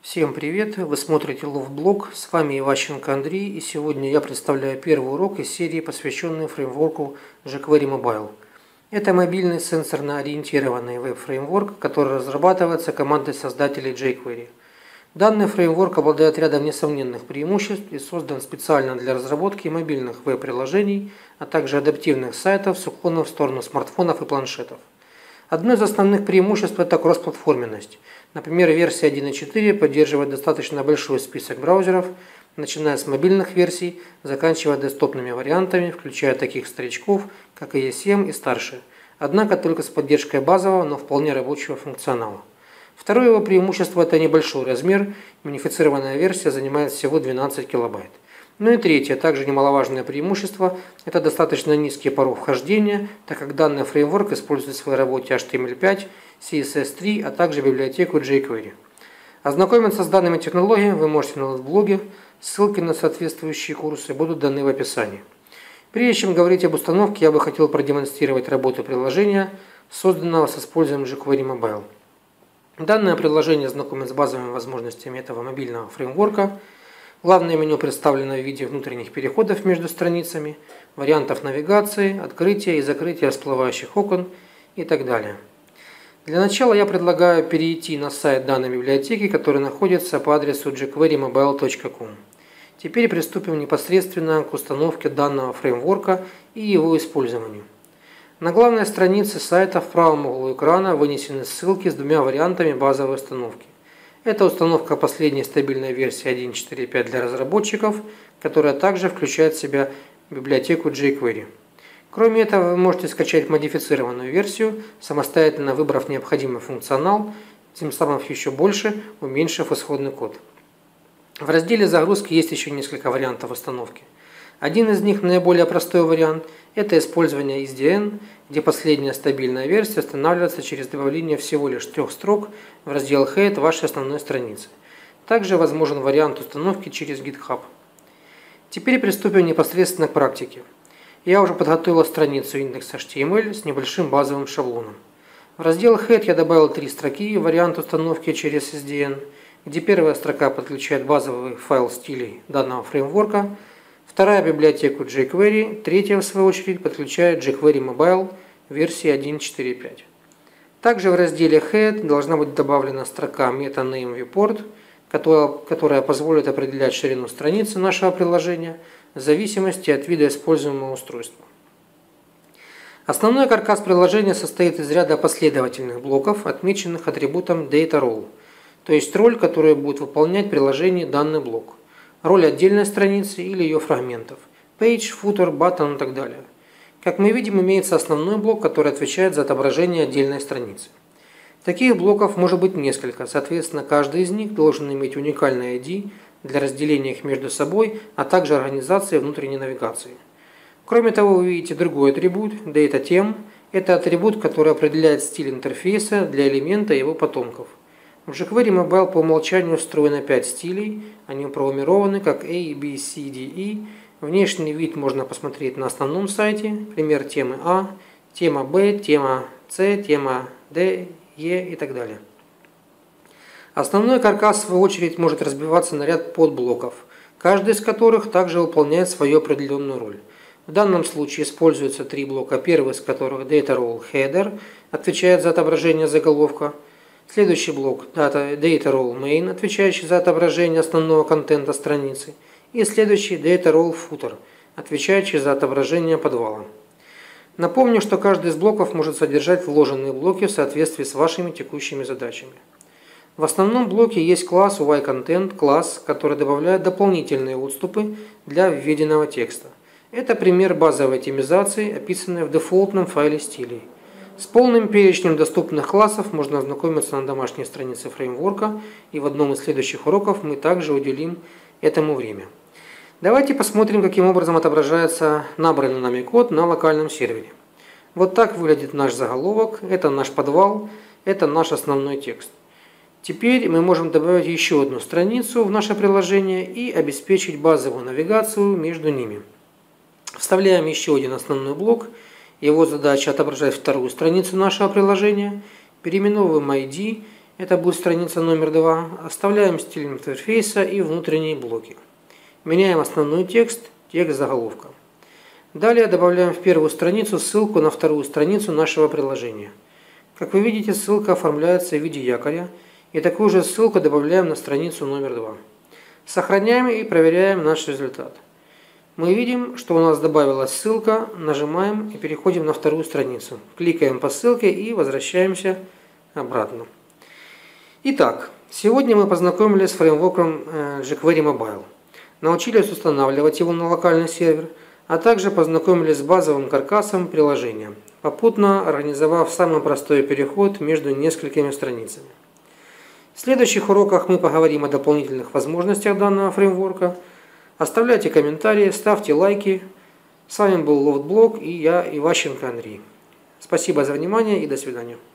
Всем привет! Вы смотрите Ловблог, с вами Иващенко Андрей, и сегодня я представляю первый урок из серии, посвященный фреймворку jQuery Mobile. Это мобильный сенсорно-ориентированный веб-фреймворк, который разрабатывается командой создателей jQuery. Данный фреймворк обладает рядом несомненных преимуществ и создан специально для разработки мобильных веб-приложений, а также адаптивных сайтов с уклоном в сторону смартфонов и планшетов. Одно из основных преимуществ – это кроссплатформенность. Например, версия 1.4 поддерживает достаточно большой список браузеров, начиная с мобильных версий, заканчивая десктопными вариантами, включая таких старичков, как ES7 и старше. Однако только с поддержкой базового, но вполне рабочего функционала. Второе его преимущество – это небольшой размер, унифицированная версия занимает всего 12 килобайт. Ну и третье, также немаловажное преимущество – это достаточно низкий порог вхождения, так как данный фреймворк использует в своей работе HTML5, CSS3, а также библиотеку jQuery. Ознакомиться с данными технологиями вы можете на блоге, ссылки на соответствующие курсы будут даны в описании. Прежде чем говорить об установке, я бы хотел продемонстрировать работу приложения, созданного с использованием jQuery Mobile. Данное приложение знакомит с базовыми возможностями этого мобильного фреймворка. Главное меню представлено в виде внутренних переходов между страницами, вариантов навигации, открытия и закрытия всплывающих окон и так далее. Для начала я предлагаю перейти на сайт данной библиотеки, который находится по адресу jQueryMobile.com. Теперь приступим непосредственно к установке данного фреймворка и его использованию. На главной странице сайта в правом углу экрана вынесены ссылки с двумя вариантами базовой установки. Это установка последней стабильной версии 1.4.5 для разработчиков, которая также включает в себя библиотеку jQuery. Кроме этого, вы можете скачать модифицированную версию, самостоятельно выбрав необходимый функционал, тем самым еще больше уменьшив исходный код. В разделе загрузки есть еще несколько вариантов установки. Один из них, наиболее простой вариант, это использование SDN, где последняя стабильная версия устанавливается через добавление всего лишь 3 строк в раздел Head вашей основной страницы. Также возможен вариант установки через GitHub. Теперь приступим непосредственно к практике. Я уже подготовил страницу index.html с небольшим базовым шаблоном. В раздел Head я добавил 3 строки, вариант установки через SDN, где первая строка подключает базовый файл стилей данного фреймворка, вторая библиотеку jQuery, третья в свою очередь подключает jQuery Mobile версии 1.4.5. Также в разделе Head должна быть добавлена строка MetaNameViewPort, которая позволит определять ширину страницы нашего приложения в зависимости от вида используемого устройства. Основной каркас приложения состоит из ряда последовательных блоков, отмеченных атрибутом DataRole, то есть роль, которую будет выполнять в приложении данный блок. Роль отдельной страницы или ее фрагментов, page, footer, button и так далее. Как мы видим, имеется основной блок, который отвечает за отображение отдельной страницы. Таких блоков может быть несколько, соответственно, каждый из них должен иметь уникальный ID для разделения их между собой, а также организации внутренней навигации. Кроме того, вы видите другой атрибут, DataThem. Это атрибут, который определяет стиль интерфейса для элемента и его потомков. В jQuery Mobile по умолчанию встроено 5 стилей, они пронумерованы как A, B, C, D, E. Внешний вид можно посмотреть на основном сайте, пример темы А, тема Б, тема С, тема D, E и так далее. Основной каркас, в свою очередь, может разбиваться на ряд подблоков, каждый из которых также выполняет свою определенную роль. В данном случае используются 3 блока, первый из которых DataRole Header, отвечает за отображение заголовка. Следующий блок DataRole Main, отвечающий за отображение основного контента страницы. И следующий DataRole Footer, отвечающий за отображение подвала. Напомню, что каждый из блоков может содержать вложенные блоки в соответствии с вашими текущими задачами. В основном блоке есть класс UIContent, класс, который добавляет дополнительные отступы для введенного текста. Это пример базовой темизации, описанной в дефолтном файле стилей. С полным перечнем доступных классов можно ознакомиться на домашней странице фреймворка, и в одном из следующих уроков мы также уделим этому время. Давайте посмотрим, каким образом отображается набранный нами код на локальном сервере. Вот так выглядит наш заголовок, это наш подвал, это наш основной текст. Теперь мы можем добавить еще одну страницу в наше приложение и обеспечить базовую навигацию между ними. Вставляем еще один основной блок. Его задача отображать вторую страницу нашего приложения. Переименовываем ID Это будет страница номер 2. Оставляем стиль интерфейса и внутренние блоки. Меняем основной текст, текст заголовка. Далее добавляем в первую страницу ссылку на вторую страницу нашего приложения. Как вы видите, ссылка оформляется в виде якоря, и такую же ссылку добавляем на страницу номер 2. Сохраняем и проверяем наш результат. Мы видим, что у нас добавилась ссылка, нажимаем и переходим на вторую страницу. Кликаем по ссылке и возвращаемся обратно. Итак, сегодня мы познакомились с фреймворком jQuery Mobile. Научились устанавливать его на локальный сервер, а также познакомились с базовым каркасом приложения, попутно организовав самый простой переход между несколькими страницами. В следующих уроках мы поговорим о дополнительных возможностях данного фреймворка. Оставляйте комментарии, ставьте лайки. С вами был LoftBlog и я, Иващенко Андрей. Спасибо за внимание и до свидания.